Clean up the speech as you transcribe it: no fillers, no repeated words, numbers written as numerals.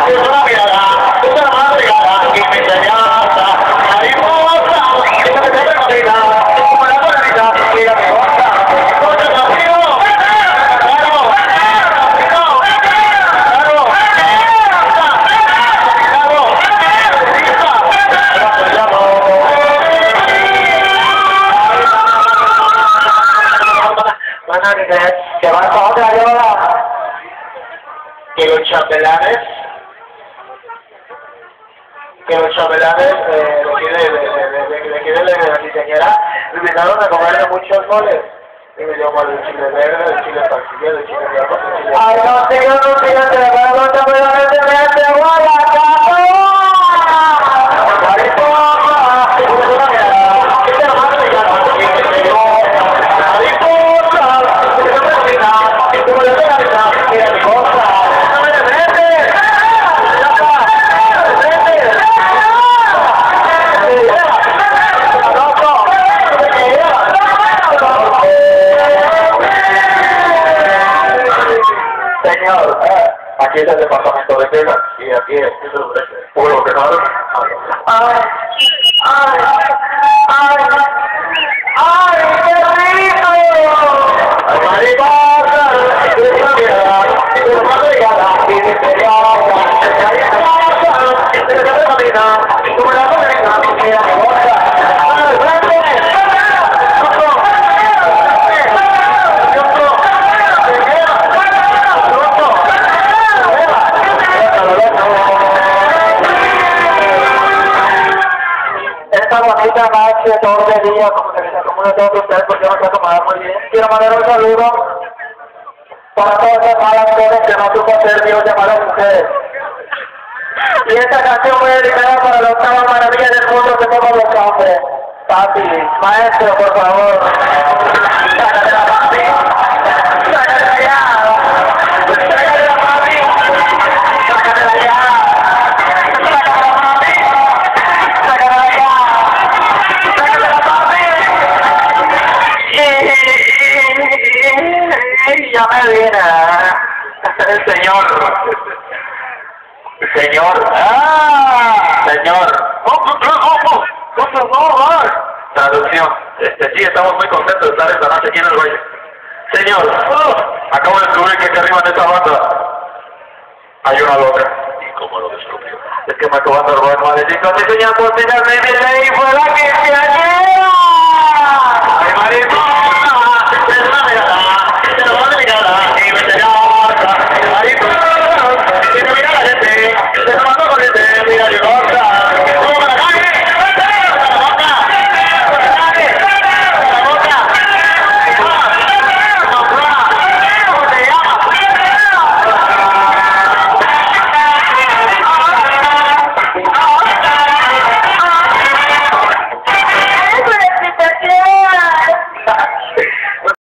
es una mirada, es una madrugada y me enseñanza. Mariposa, esta que te recogida, es como la bonita y la que goza. Goza contigo, claro, que va para otra llamada. Que los chambelanes le quieren la diseñera, me empezaron a comerle muchos goles. Y me dio mal el chile verde, el chile pasilla, el chile blanco, el chile... ¡Ay, no, señor, no, señor, te van a contar, pero no se me hace guala, cabrón! ¡Mariposa! ¡Es una mirada! ¡Es una madrugada! ¡Mariposa! ¡Es una madrugada! ¡Es como la bonita y la que goza! Señor, aquí es el departamento de Texas y aquí es el pueblo que sabe. ¡Ay! ¡Ay! ¡Ay! ¡Ay! ¡Qué rico! ¡Ay, mariposa! ¡Es una mirada! ¡Es una madrugada! ¡Y me peleaba! ¡Mariposa! ¡Es una camina! ¡Es como la bonita! ¡Mira mi boca! ¡Ay, grande! Esta bonita noche, todo el día, como una todos ustedes, porque no se acomodan muy bien. Quiero mandar un saludo para todas las malas cosas que no supo hacer Dios llamar a ustedes. Y esta canción fue dedicada para la octava maravilla del mundo que somos los hombres. Papi, maestro, por favor. Sácate la papi. Sácate allá. Sácate la papi. Sácate allá. Ya me viene el señor. Señor. Señor. Traducción. Sí, estamos muy contentos de estar esta noche aquí en el baile. Señor, acabo de descubrir que aquí arriba en esta banda hay una loca. ¿Y cómo lo descubrió? Es que me acaban de robar maletito. Mi señor, por señor, me viene y fue la que se halló. ¡Ay, mariposa!